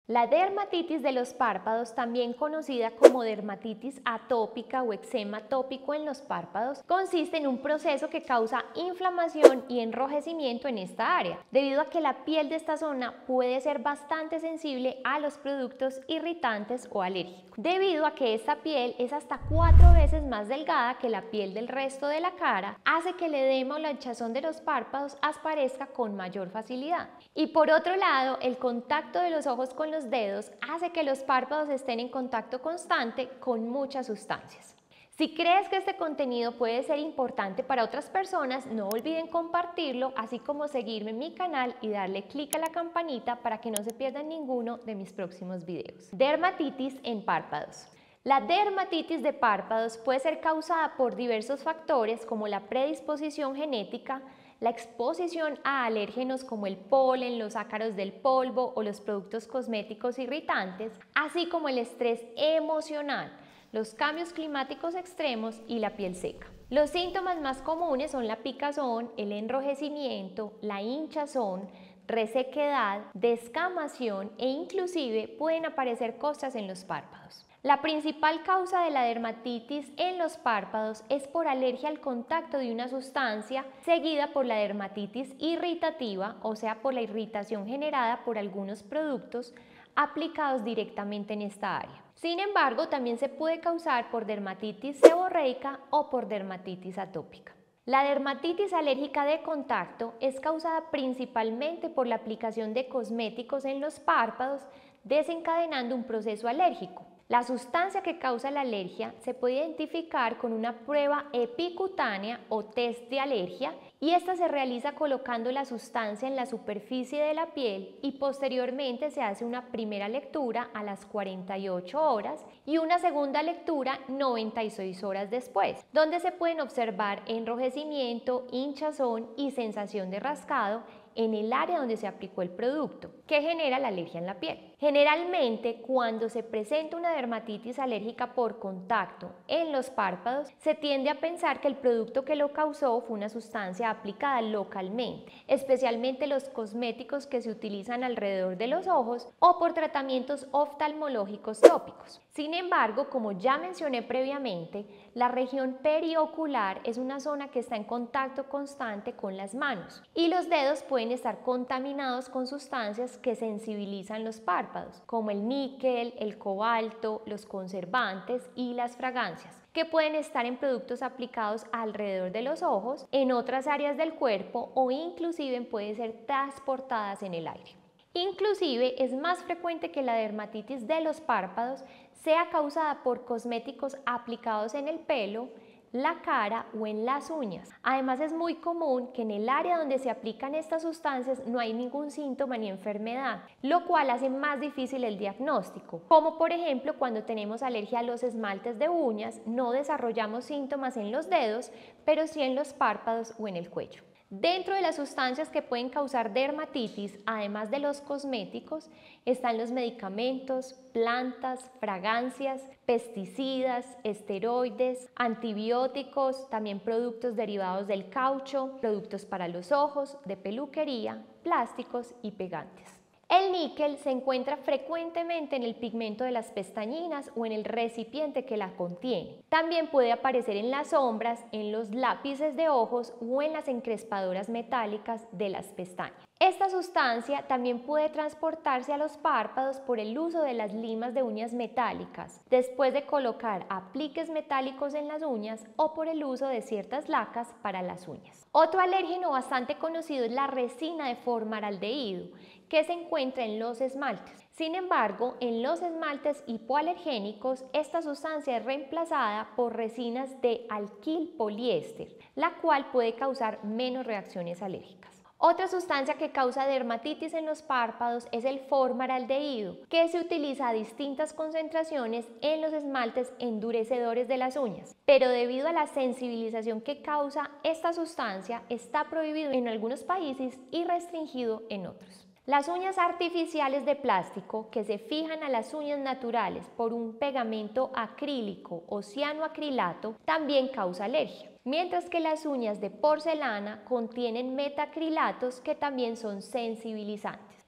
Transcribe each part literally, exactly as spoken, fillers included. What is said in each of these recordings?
La dermatitis de los párpados, también conocida como dermatitis atópica o eczema atópico en los párpados, consiste en un proceso que causa inflamación y enrojecimiento en esta área, debido a que la piel de esta zona puede ser bastante sensible a los productos irritantes o alérgicos, debido a que esta piel es hasta cuatro veces más delgada que la piel del resto de la cara, hace que el edema o la hinchazón de los párpados aparezca con mayor facilidad. Y por otro lado, el contacto de los ojos con los dedos hace que los párpados estén en contacto constante con muchas sustancias. Si crees que este contenido puede ser importante para otras personas, no olviden compartirlo, así como seguirme en mi canal y darle clic a la campanita para que no se pierdan ninguno de mis próximos videos. Dermatitis en párpados. La dermatitis de párpados puede ser causada por diversos factores como la predisposición genética, la exposición a alérgenos como el polen, los ácaros del polvo o los productos cosméticos irritantes, así como el estrés emocional, los cambios climáticos extremos y la piel seca. Los síntomas más comunes son la picazón, el enrojecimiento, la hinchazón, resequedad, descamación e inclusive pueden aparecer costras en los párpados. La principal causa de la dermatitis en los párpados es por alergia al contacto de una sustancia, seguida por la dermatitis irritativa, o sea, por la irritación generada por algunos productos aplicados directamente en esta área. Sin embargo, también se puede causar por dermatitis seborreica o por dermatitis atópica. La dermatitis alérgica de contacto es causada principalmente por la aplicación de cosméticos en los párpados, desencadenando un proceso alérgico. La sustancia que causa la alergia se puede identificar con una prueba epicutánea o test de alergia, y esta se realiza colocando la sustancia en la superficie de la piel y posteriormente se hace una primera lectura a las cuarenta y ocho horas y una segunda lectura noventa y seis horas después, donde se pueden observar enrojecimiento, hinchazón y sensación de rascado en el área donde se aplicó el producto, que genera la alergia en la piel. Generalmente, cuando se presenta una dermatitis alérgica por contacto en los párpados, se tiende a pensar que el producto que lo causó fue una sustancia aplicada localmente, especialmente los cosméticos que se utilizan alrededor de los ojos o por tratamientos oftalmológicos tópicos. Sin embargo, como ya mencioné previamente, la región periocular es una zona que está en contacto constante con las manos y los dedos pueden estar contaminados con sustancias que sensibilizan los párpados, como el níquel, el cobalto, los conservantes y las fragancias, que pueden estar en productos aplicados alrededor de los ojos, en otras áreas del cuerpo o inclusive pueden ser transportadas en el aire. Inclusive es más frecuente que la dermatitis de los párpados sea causada por cosméticos aplicados en el pelo, la cara o en las uñas. Además, es muy común que en el área donde se aplican estas sustancias no hay ningún síntoma ni enfermedad, lo cual hace más difícil el diagnóstico, como por ejemplo cuando tenemos alergia a los esmaltes de uñas, no desarrollamos síntomas en los dedos, pero sí en los párpados o en el cuello. Dentro de las sustancias que pueden causar dermatitis, además de los cosméticos, están los medicamentos, plantas, fragancias, pesticidas, esteroides, antibióticos, también productos derivados del caucho, productos para los ojos, de peluquería, plásticos y pegantes. El níquel se encuentra frecuentemente en el pigmento de las pestañinas o en el recipiente que la contiene. También puede aparecer en las sombras, en los lápices de ojos o en las encrespadoras metálicas de las pestañas. Esta sustancia también puede transportarse a los párpados por el uso de las limas de uñas metálicas, después de colocar apliques metálicos en las uñas o por el uso de ciertas lacas para las uñas. Otro alérgeno bastante conocido es la resina de formaldehído, que se encuentra en los esmaltes. Sin embargo, en los esmaltes hipoalergénicos, esta sustancia es reemplazada por resinas de alquil-poliéster, la cual puede causar menos reacciones alérgicas. Otra sustancia que causa dermatitis en los párpados es el formaldehído, que se utiliza a distintas concentraciones en los esmaltes endurecedores de las uñas, pero debido a la sensibilización que causa esta sustancia, está prohibido en algunos países y restringido en otros. Las uñas artificiales de plástico, que se fijan a las uñas naturales por un pegamento acrílico o cianoacrilato, también causa alergia, mientras que las uñas de porcelana contienen metacrilatos que también son sensibilizantes.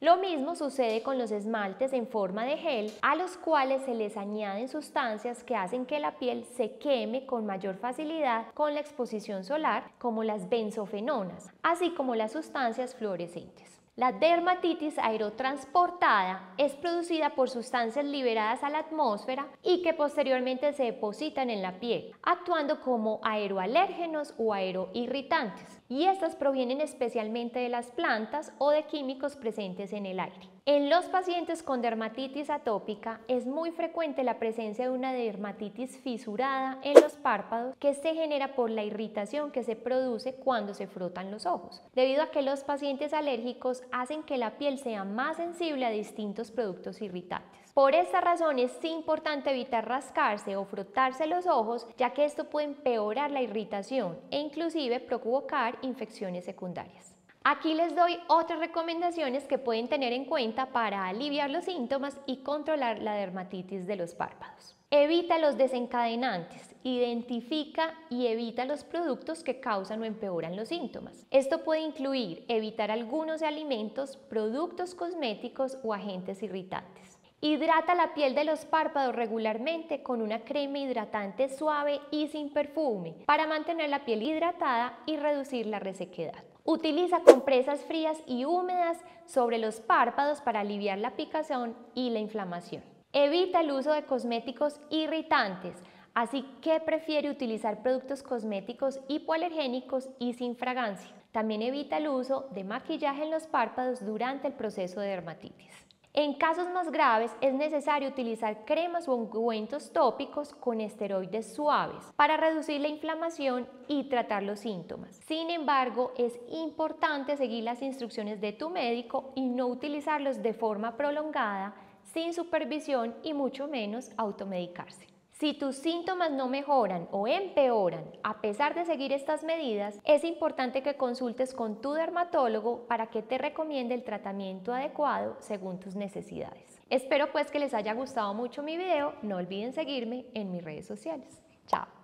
Lo mismo sucede con los esmaltes en forma de gel, a los cuales se les añaden sustancias que hacen que la piel se queme con mayor facilidad con la exposición solar, como las benzofenonas, así como las sustancias fluorescentes. La dermatitis aerotransportada es producida por sustancias liberadas a la atmósfera y que posteriormente se depositan en la piel, actuando como aeroalérgenos o aeroirritantes, y estas provienen especialmente de las plantas o de químicos presentes en el aire. En los pacientes con dermatitis atópica es muy frecuente la presencia de una dermatitis fisurada en los párpados, que se genera por la irritación que se produce cuando se frotan los ojos, debido a que los pacientes alérgicos hacen que la piel sea más sensible a distintos productos irritantes. Por esta razón es importante evitar rascarse o frotarse los ojos, ya que esto puede empeorar la irritación e inclusive provocar infecciones secundarias. Aquí les doy otras recomendaciones que pueden tener en cuenta para aliviar los síntomas y controlar la dermatitis de los párpados. Evita los desencadenantes, identifica y evita los productos que causan o empeoran los síntomas. Esto puede incluir evitar algunos alimentos, productos cosméticos o agentes irritantes. Hidrata la piel de los párpados regularmente con una crema hidratante suave y sin perfume para mantener la piel hidratada y reducir la resequedad. Utiliza compresas frías y húmedas sobre los párpados para aliviar la picazón y la inflamación. Evita el uso de cosméticos irritantes, así que prefiere utilizar productos cosméticos hipoalergénicos y sin fragancia. También evita el uso de maquillaje en los párpados durante el proceso de dermatitis. En casos más graves es necesario utilizar cremas o ungüentos tópicos con esteroides suaves para reducir la inflamación y tratar los síntomas. Sin embargo, es importante seguir las instrucciones de tu médico y no utilizarlos de forma prolongada, sin supervisión y mucho menos automedicarse. Si tus síntomas no mejoran o empeoran a pesar de seguir estas medidas, es importante que consultes con tu dermatólogo para que te recomiende el tratamiento adecuado según tus necesidades. Espero pues que les haya gustado mucho mi video. No olviden seguirme en mis redes sociales. Chao.